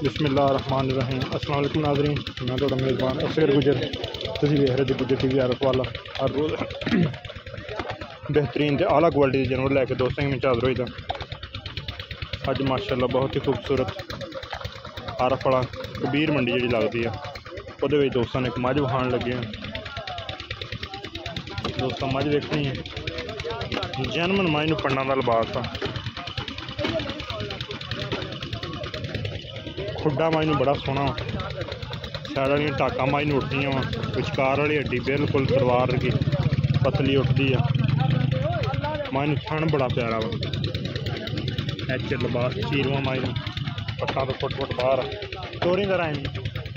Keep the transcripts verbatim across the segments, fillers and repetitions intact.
बिस्मिल्लाहिर्रहमानिर्रहीम। अस्सलाम वालेकुम नाज़रीन, मैं तो मेज़बान असगर गुजर तुसीं वेख रहे थे गुजर टी वी आरफ वाला। हर रोज़ बेहतरीन ते आला क्वालिटी के जानवर लैके दोस्तों में हाज़र होई था। अज माशाअल्लाह बहुत ही खूबसूरत आरफ वाला कबीर मंडी जी लगती है, वो दोस्तों ने एक मझ विखाण लगे हैं। दोस्तों मझ देखनी है, जैनमन मझ नूं पन्ना का लिबास आ, खुड्डा मझ नूं बड़ा सोहना, साइड वाली टाका मझ नूं उठदियां वा, विचकार वाली हड्डी बिल्कुल तलवार की पतली उठती है। मझ नूं थण बड़ा प्यारा वा, एच लिबास चीरवा मझ नूं, पट्टा तो फुट फुट बाहर चोरी कर आए।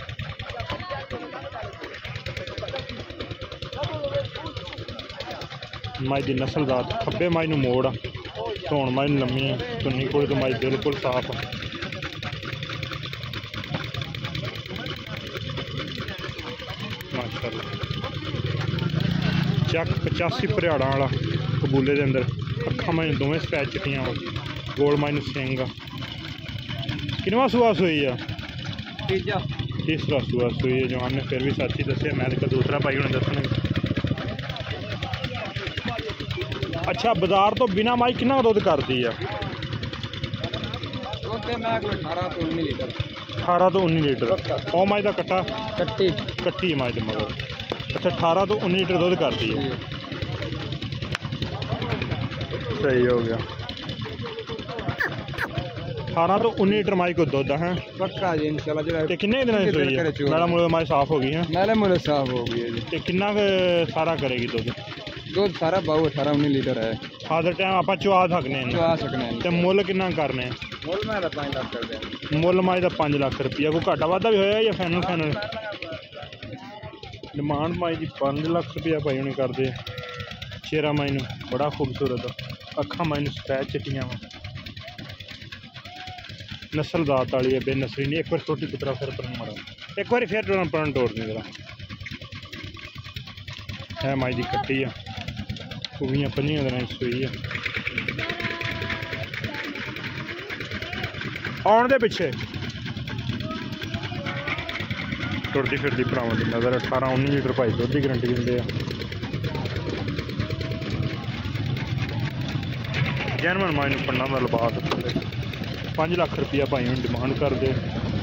मझ की नस्लदार खब्बे मझ नूं मोड़, धौण मझ नूं लम्मी है, चुन्नी कोल तो मझ बिल्कुल साफ है। माशाअल्लाह चक पचासी भरियाड़ा वाला कबूले के अंदर अखा मझ दोवें सफैद चिट्टियां वा, गोल मझ नूं सिंग आ। किनवा सूआ सूई आ? तीजा तीसरा सूआ सूई है। जवान ने फिर भी साथी दसिया, मैं तो दूसरा भाई उन्हें दसने। अच्छा, बाजार तो बिना माई कितना दुध करती है? अठारह तो उन्नी लीटर। और माई का कट्टा कट्टी कट्टी माई के मगर। अच्छा, अठारह तो उन्नी लीटर दुध करती है। सही हो गया, अठारह तो उन्नी लीटर माई को दुध है पक्का जी इंशाल्लाह। ते किन्ने दिन की सोई है? मैडम मुझे माई साफ हो गई है, मैंने मुझे साफ हो गई है। ते कितना सारा करेगी दुध? दुध सारा बहु अठारह उन्नी लीटर है। फादर टाइम आप चुआ सकने चुआ सकने। ते मुल कितना करने? मुल मैं पाँच लाख कर दिया। मुल माई का पाँच लाख रुपया। कोई घाटा वाधा भी होया या फाइनल फाइनल? डिमांड माई की पाँच लाख रुपया भाई उन्हें कर दे। चेहरा माई नूं बड़ा खूबसूरत, अखा माई नूं सफैद चिट्टियां वा, नस्ल दात वाली है, बेनसली नहीं। एक बार छोटी पुत्रा फिर पर मारा, एक बार फिर टोरन पर तोड़ नहीं जरा है। माई की कट्टी है, कुड़ियाँ पंजियां दिन सूई है। आने दे पिछे टुरती फिरती भरावां की नज़र। अठारह उन्नी लीटर भाई दुध की गारंटी देंगे। जैनमन माई नूं पन्ना का लिबास थले पाँच लाख रुपया भाई हूँ डिमांड कर दे।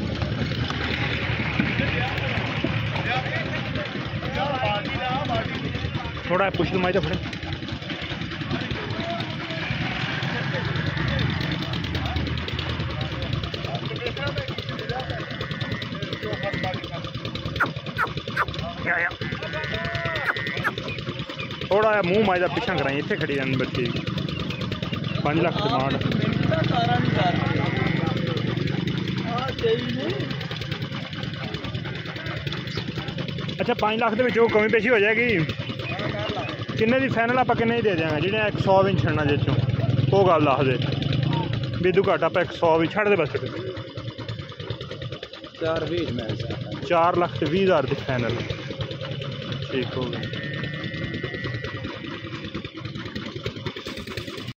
थोड़ा पुछ माई तो फिर थोड़ा मुँह माई का पिछा कराई, इतने खड़ी रहने बच्चे। पाँच लाख डिमांड। अच्छा, पाँच लाख के कमी पेशी हो जाएगी? किन्ने की फाइनल आप किन्ने दे देंगे? जिन्हें एक सौ भी नहीं छड़ना जिसों वो गल दस दे बिदू घट आप एक सौ भी छड़ दे बस। चार भी चार लाख से भी हज़ार की फाइनल। ठीक हो गया।